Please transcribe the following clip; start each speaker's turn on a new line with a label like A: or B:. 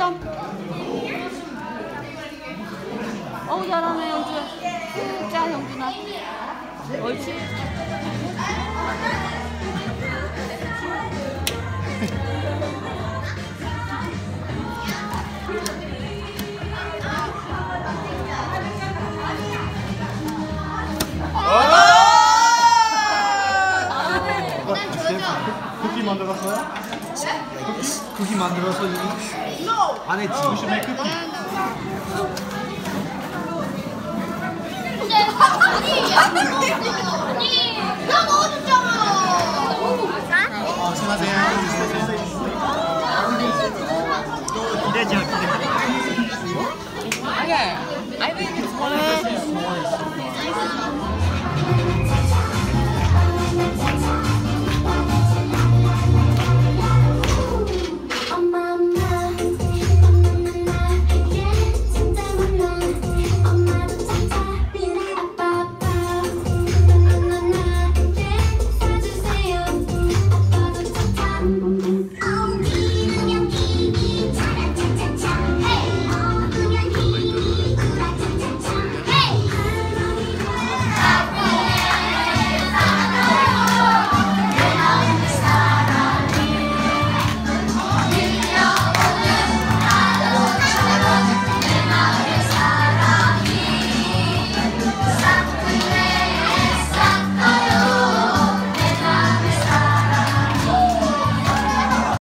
A: 10점. 어우 잘하네 영주야. 자 영준아. 옳지.
B: 쿠키 만들었어요?
C: 쿠키 만들어서 안 했지.
B: 쿠키 쿠키.
D: 아니, 나 넣어줬잖아.
B: 수고하세요. 기대죠, 기대.
A: Okay, I think it's one of the